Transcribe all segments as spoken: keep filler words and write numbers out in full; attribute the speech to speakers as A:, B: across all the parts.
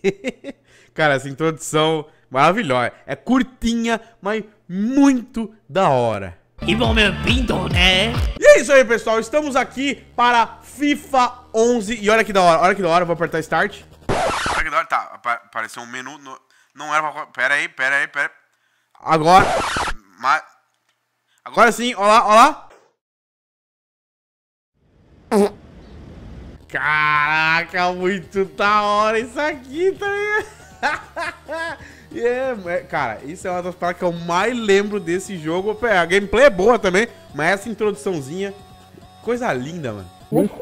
A: Cara, essa introdução maravilhosa. É curtinha, mas muito da hora.
B: E bom, meu pinto, né?
A: E é isso aí, pessoal. Estamos aqui para FIFA onze. E olha que da hora, olha que da hora. Vou apertar Start. Olha que da hora. Tá, apareceu um menu. No... Não era pra... Pera aí, pera aí, pera aí. Agora... Mas... Agora sim, olha lá, olha lá. Caraca, muito da hora isso aqui, tá ligado? Yeah, cara, isso é uma das paradas que eu mais lembro desse jogo. Pé, a gameplay é boa também, mas essa introduçãozinha, coisa linda, mano.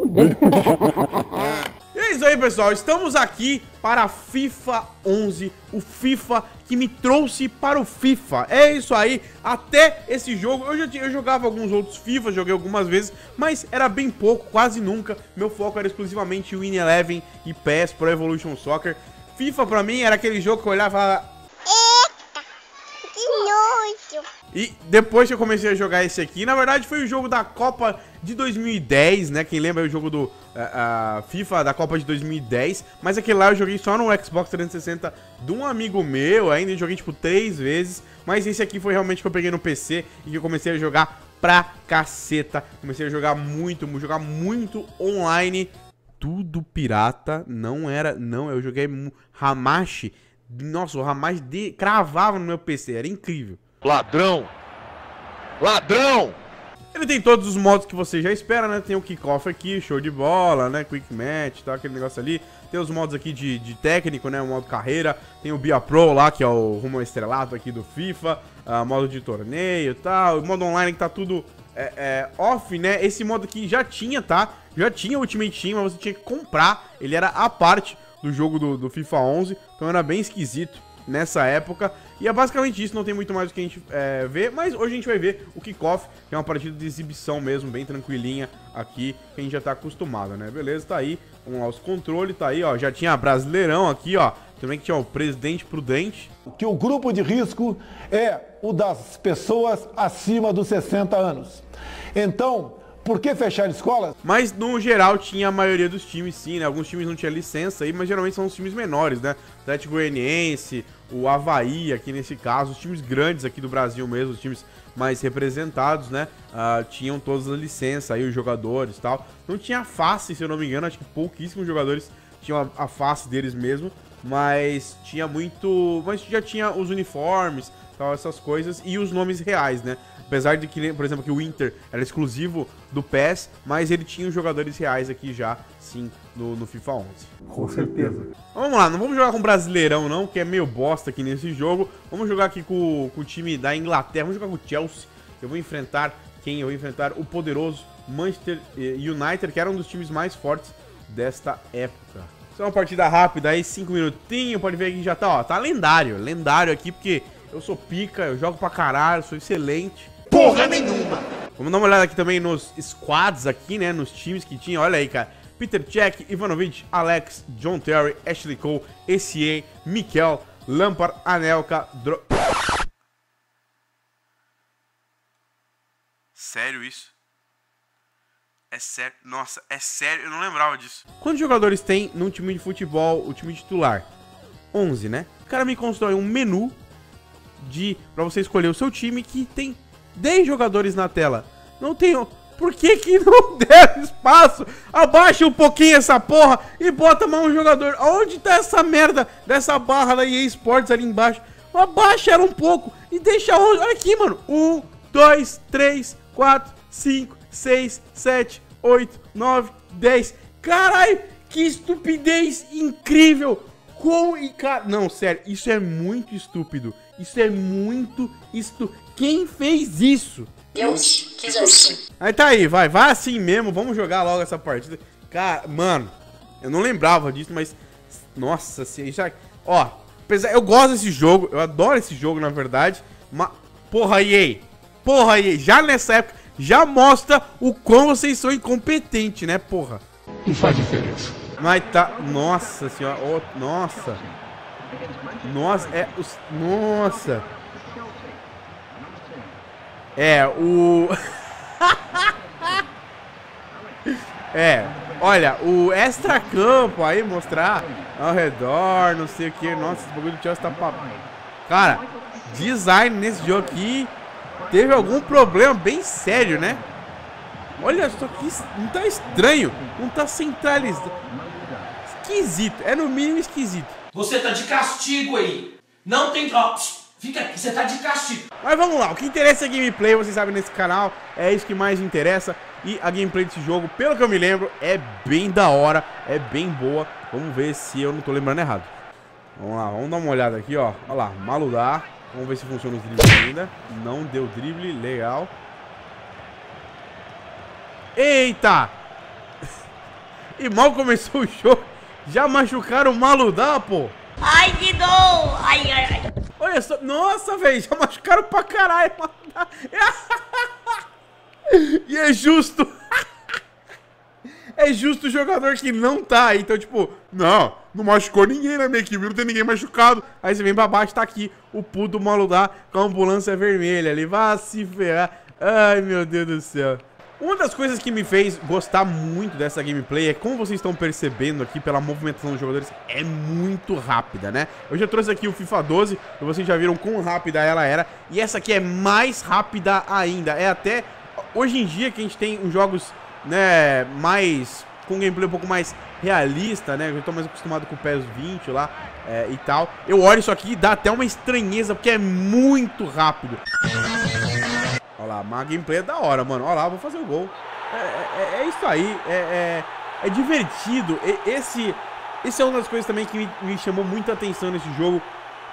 A: E é isso aí, pessoal. Estamos aqui para FIFA onze, o FIFA que me trouxe para o FIFA. É isso aí. Até esse jogo, eu, já, eu jogava alguns outros FIFA, joguei algumas vezes, mas era bem pouco, quase nunca. Meu foco era exclusivamente o Win Eleven e P E S, Pro Evolution Soccer. FIFA pra mim era aquele jogo que eu olhava e falava... Eita, que nojo. E depois que eu comecei a jogar esse aqui, na verdade foi o jogo da Copa de dois mil e dez, né? Quem lembra é o jogo do uh, uh, FIFA da Copa de dois mil e dez. Mas aquele lá eu joguei só no Xbox trezentos e sessenta de um amigo meu, ainda joguei tipo três vezes. Mas esse aqui foi realmente que eu peguei no P C e que eu comecei a jogar pra caceta. Comecei a jogar muito, jogar muito online. Tudo pirata, não era, não, eu joguei Hamashi, nossa, o Hamashi de, cravava no meu P C, era incrível.
C: Ladrão! Ladrão!
A: Ele tem todos os modos que você já espera, né, tem o kickoff aqui, show de bola, né, quick match, tá, aquele negócio ali. Tem os modos aqui de, de técnico, né, o modo carreira, tem o Bia Pro lá, que é o rumo ao estrelato aqui do FIFA, uh, modo de torneio e tal, o modo online que tá tudo é, é, off, né, esse modo aqui já tinha, tá, já tinha o Ultimate Team, mas você tinha que comprar, ele era a parte do jogo do, do FIFA onze, então era bem esquisito nessa época. E é basicamente isso, não tem muito mais o que a gente é, ver, mas hoje a gente vai ver o kickoff, que é uma partida de exibição mesmo, bem tranquilinha aqui, que a gente já tá acostumado, né? Beleza, tá aí, vamos lá, os controles, tá aí, ó, já tinha Brasileirão aqui, ó, também que tinha o Presidente Prudente.
D: Que o grupo de risco é o das pessoas acima dos sessenta anos. Então, por que fechar escolas?
A: Mas no geral tinha a maioria dos times sim, né? Alguns times não tinham licença aí, mas geralmente são os times menores, né? Atlético Goianiense, o Avaí aqui nesse caso, os times grandes aqui do Brasil mesmo, os times mais representados, né? Uh, tinham todas as licenças aí, os jogadores e tal. Não tinha face, se eu não me engano, acho que pouquíssimos jogadores tinham a, a face deles mesmo, mas tinha muito... Mas já tinha os uniformes, tal, essas coisas, e os nomes reais, né? Apesar de que, por exemplo, que o Inter era exclusivo do P E S, mas ele tinha os jogadores reais aqui já, sim, no, no FIFA onze.
D: Com certeza.
A: Vamos lá, não vamos jogar com Brasileirão não, que é meio bosta aqui nesse jogo. Vamos jogar aqui com, com o time da Inglaterra, vamos jogar com o Chelsea. Eu vou enfrentar quem? Eu vou enfrentar o poderoso Manchester United, que era um dos times mais fortes desta época. Isso é uma partida rápida aí, cinco minutinhos, pode ver que já tá, ó, tá lendário, lendário aqui, porque eu sou pica, eu jogo pra caralho, sou excelente.
B: Porra nenhuma!
A: Vamos dar uma olhada aqui também nos squads aqui, né, nos times que tinha, olha aí, cara. Peter Cech, Ivanovic, Alex, John Terry, Ashley Cole, Essien, Mikel, Lampard, Anelka, Dro... Sério isso? É sério? Nossa, é sério? Eu não lembrava disso. Quantos jogadores tem num time de futebol, o time titular? onze, né? O cara me constrói um menu de pra você escolher o seu time que tem dez jogadores na tela. Não tem... Por que que não der espaço? Abaixa um pouquinho essa porra e bota mais um jogador. Onde tá essa merda dessa barra da E A Sports ali embaixo? Abaixa ela um pouco e deixa... Olha aqui, mano. um, dois, três, quatro, cinco, seis, sete, oito, nove, dez. Caralho, que estupidez incrível. Com e cara... Não, sério, isso é muito estúpido. Isso é muito estúpido. Quem fez isso?
B: Deus quis assim.
A: Aí tá aí, vai, vai assim mesmo, vamos jogar logo essa partida. Cara, mano, eu não lembrava disso, mas... Nossa, se já... Ó, apesar, eu gosto desse jogo, eu adoro esse jogo, na verdade. Mas, porra, E A, porra, E A, já nessa época, já mostra o quão vocês são incompetentes, né, porra.
C: Não faz diferença.
A: Mas tá... Nossa senhora, oh, nossa. Nossa, é... Os, nossa... É, o... é, Olha, o extra-campo aí, mostrar ao redor, não sei o que. Nossa, esse bagulho do Chelsea tá pra... Cara, design nesse jogo aqui teve algum problema bem sério, né? Olha só que não tá estranho, não tá centralizado. Esquisito, é no mínimo esquisito.
B: Você tá de castigo aí. Não tem drops. Fica aqui, você tá de castigo.
A: Mas vamos lá, o que interessa é gameplay, vocês sabem, nesse canal. É isso que mais interessa. E a gameplay desse jogo, pelo que eu me lembro, é bem da hora, é bem boa. Vamos ver se eu não tô lembrando errado. Vamos lá, vamos dar uma olhada aqui, ó. Olha lá, Maludar. Vamos ver se funciona os dribles ainda. Não deu drible, legal. Eita! E mal começou o jogo, já machucaram o Maludar, pô.
E: Ai, que dor! Ai, ai, ai.
A: Olha só, nossa, velho, já machucaram pra caralho. E é justo. É justo o jogador que não tá. Então, tipo, não, não machucou ninguém na minha equipe, não tem ninguém machucado. Aí você vem pra baixo, tá aqui o puto do Maludar com a ambulância vermelha ali. Vai se ferrar. Ai, meu Deus do céu. Uma das coisas que me fez gostar muito dessa gameplay é, como vocês estão percebendo aqui pela movimentação dos jogadores, é muito rápida, né? Eu já trouxe aqui o FIFA doze e vocês já viram quão rápida ela era. E essa aqui é mais rápida ainda. É até hoje em dia que a gente tem uns jogos, né, mais... com gameplay um pouco mais realista, né? Eu tô mais acostumado com o P E S vinte lá é, e tal. Eu olho isso aqui e dá até uma estranheza, porque é muito rápido. Olha lá, mas a gameplay é da hora, mano. Olha lá, vou fazer o gol. É, é, é isso aí, é, é, é divertido. E, esse, esse é uma das coisas também que me, me chamou muita atenção nesse jogo.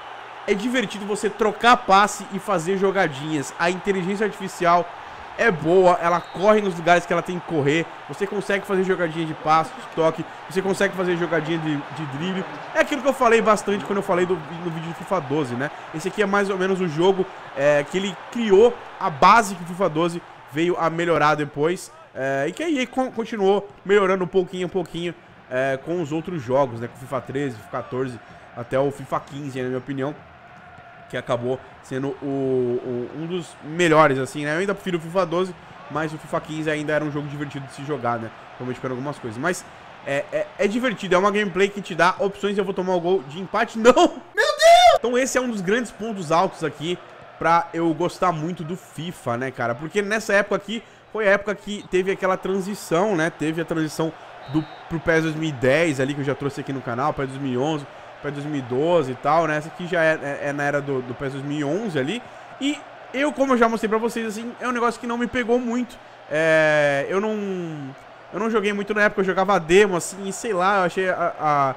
A: É divertido você trocar passe e fazer jogadinhas. A inteligência artificial é boa, ela corre nos lugares que ela tem que correr. Você consegue fazer jogadinha de passe, de toque. Você consegue fazer jogadinha de, de drible. É aquilo que eu falei bastante quando eu falei do, no vídeo do FIFA doze, né? Esse aqui é mais ou menos o jogo é, que ele criou a base que o FIFA doze veio a melhorar depois. É, e que aí continuou melhorando um pouquinho a pouquinho é, com os outros jogos, né? Com o FIFA treze, FIFA quatorze, até o FIFA quinze, na minha opinião, que acabou sendo o, o, um dos melhores, assim, né? Eu ainda prefiro o FIFA doze, mas o FIFA quinze ainda era um jogo divertido de se jogar, né? Realmente para algumas coisas. Mas é, é, é divertido, é uma gameplay que te dá opções. Eu vou tomar o gol de empate. Não! Meu Deus! Então esse é um dos grandes pontos altos aqui pra eu gostar muito do FIFA, né, cara? Porque nessa época aqui foi a época que teve aquela transição, né? Teve a transição do, pro P E S dois mil e dez ali, que eu já trouxe aqui no canal, P E S dois mil e onze... P E S dois mil e doze e tal, né? Essa aqui já é, é, é na era do, do P E S dois mil e onze ali. E eu, como eu já mostrei pra vocês, assim, é um negócio que não me pegou muito. É, eu não... Eu não joguei muito na época, eu jogava demo, assim, e sei lá, eu achei a, a,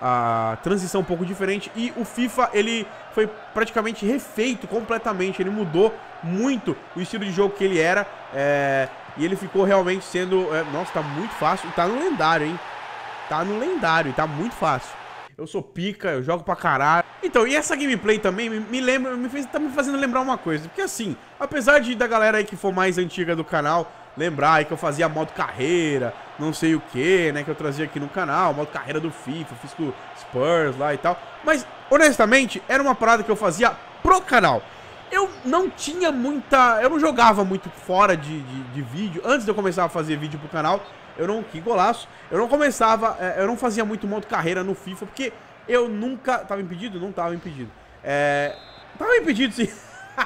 A: a transição um pouco diferente. E o FIFA, ele foi praticamente refeito completamente, ele mudou muito o estilo de jogo que ele era. É, e ele ficou realmente sendo... É, nossa, tá muito fácil, tá no lendário, hein? Tá no lendário, e tá muito fácil. Eu sou pica, eu jogo pra caralho. Então, e essa gameplay também me, me lembra, me fez, tá me fazendo lembrar uma coisa. Porque assim, apesar de da galera aí que for mais antiga do canal lembrar aí que eu fazia modo carreira, não sei o que, né, que eu trazia aqui no canal, modo carreira do FIFA, fiz com o Spurs lá e tal. Mas, honestamente, era uma parada que eu fazia pro canal. Eu não tinha muita... Eu não jogava muito fora de, de, de vídeo. Antes de eu começar a fazer vídeo pro canal, eu não... Que golaço! Eu não começava... Eu não fazia muito modo carreira no FIFA, porque eu nunca... Tava impedido? Não tava impedido. É... Tava impedido, sim.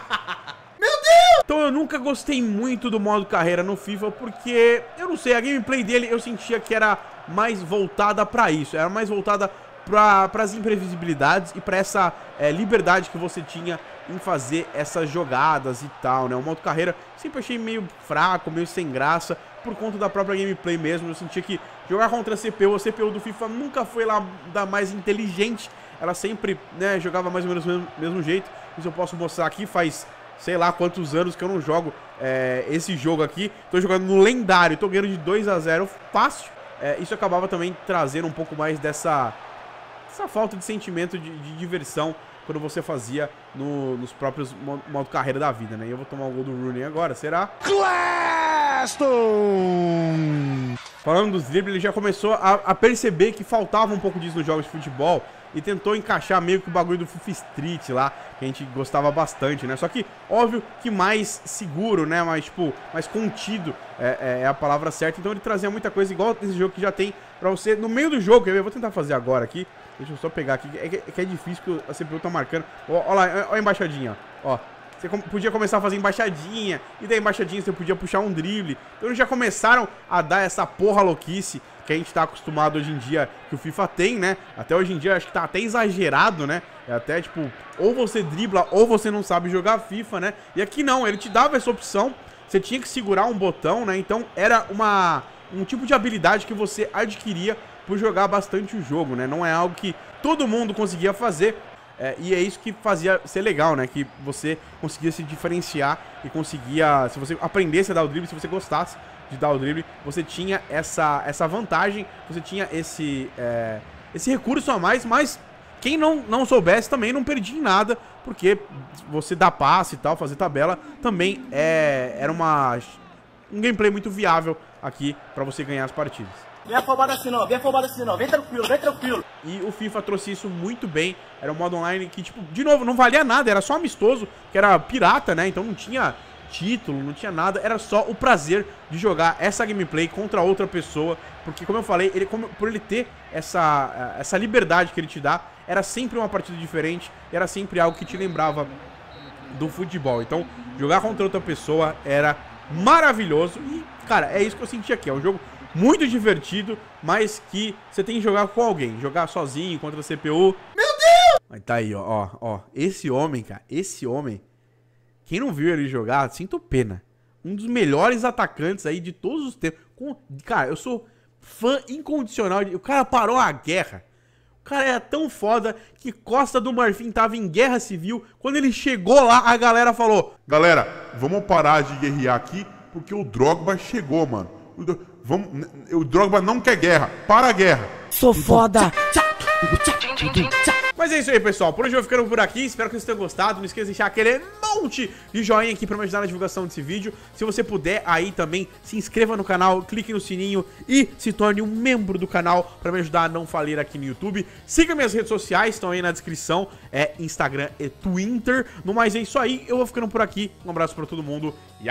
A: Meu Deus! Então eu nunca gostei muito do modo carreira no FIFA, porque... Eu não sei, a gameplay dele eu sentia que era mais voltada pra isso. Era mais voltada pra, pras imprevisibilidades e pra essa é, liberdade que você tinha em fazer essas jogadas e tal, né? O modo carreira sempre achei meio fraco, meio sem graça, por conta da própria gameplay mesmo. Eu sentia que jogar contra a C P U, a C P U do FIFA nunca foi lá da mais inteligente. Ela sempre, né, jogava mais ou menos do mesmo, mesmo jeito. Isso eu posso mostrar aqui, faz sei lá quantos anos que eu não jogo é, esse jogo aqui. Tô jogando no lendário, tô ganhando de dois a zero fácil. É, isso acabava também trazendo um pouco mais dessa, essa falta de sentimento de, de diversão quando você fazia no, nos próprios modo, modo carreira da vida, né? E eu vou tomar o gol do Rooney agora, será? Claston! Falando dos dribles, ele já começou a, a perceber que faltava um pouco disso nos jogos de futebol. e tentou encaixar meio que o bagulho do FIFA Street lá, que a gente gostava bastante, né? Só que, óbvio que mais seguro, né? Mais, tipo, mais contido é, é a palavra certa. Então ele trazia muita coisa igual esse jogo que já tem pra você no meio do jogo. Eu vou tentar fazer agora aqui. Deixa eu só pegar aqui. É que é, que é difícil que a C P U tá marcando. Ó, ó lá, ó a embaixadinha, ó. Ó. Você podia começar a fazer embaixadinha, e da embaixadinha você podia puxar um drible. Então eles já começaram a dar essa porra louquice que a gente tá acostumado hoje em dia, que o FIFA tem, né? Até hoje em dia acho que tá até exagerado, né? É até tipo, ou você dribla ou você não sabe jogar FIFA, né? E aqui não, ele te dava essa opção, você tinha que segurar um botão, né? Então era uma, um tipo de habilidade que você adquiria por jogar bastante o jogo, né? Não é algo que todo mundo conseguia fazer. É, e é isso que fazia ser legal, né? Que você conseguia se diferenciar e conseguia... Se você aprendesse a dar o drible, se você gostasse de dar o drible, você tinha essa, essa vantagem, você tinha esse, é, esse recurso a mais, mas quem não, não soubesse também não perdia em nada, porque você dar passe e tal, fazer tabela, também é, era uma, um gameplay muito viável aqui pra você ganhar as partidas.
F: Vem afobado assim não, vem afobado assim não, vem tranquilo, vem tranquilo.
A: E o FIFA trouxe isso muito bem, era um modo online que, tipo, de novo, não valia nada, era só amistoso, que era pirata, né, então não tinha título, não tinha nada, era só o prazer de jogar essa gameplay contra outra pessoa, porque, como eu falei, ele, como, por ele ter essa, essa liberdade que ele te dá, era sempre uma partida diferente, era sempre algo que te lembrava do futebol, então jogar contra outra pessoa era maravilhoso e, cara, é isso que eu senti aqui, é um jogo muito divertido, mas que você tem que jogar com alguém. Jogar sozinho, contra a C P U. Meu Deus! Mas tá aí, ó, ó, ó. Esse homem, cara, esse homem, quem não viu ele jogar, sinto pena. Um dos melhores atacantes aí de todos os tempos. Com, cara, eu sou fã incondicional. De, o cara parou a guerra. O cara era tão foda que Costa do Marfim tava em guerra civil. Quando ele chegou lá, a galera falou:
G: galera, vamos parar de guerrear aqui, porque o Drogba chegou, mano. Vamos, o Drogba não quer guerra. Para a guerra.
H: Sou foda.
A: Mas é isso aí, pessoal. Por hoje eu vou ficando por aqui. Espero que vocês tenham gostado. Não esqueça de deixar aquele monte de joinha aqui pra me ajudar na divulgação desse vídeo. Se você puder, aí também se inscreva no canal, clique no sininho e se torne um membro do canal pra me ajudar a não falir aqui no YouTube. Siga minhas redes sociais, estão aí na descrição. É Instagram e Twitter. No mais é isso aí. Eu vou ficando por aqui. Um abraço pra todo mundo e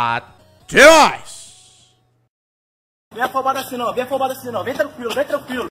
A: até mais!
F: Vem afobado assim não, vem afobado assim não, vem tranquilo, vem tranquilo.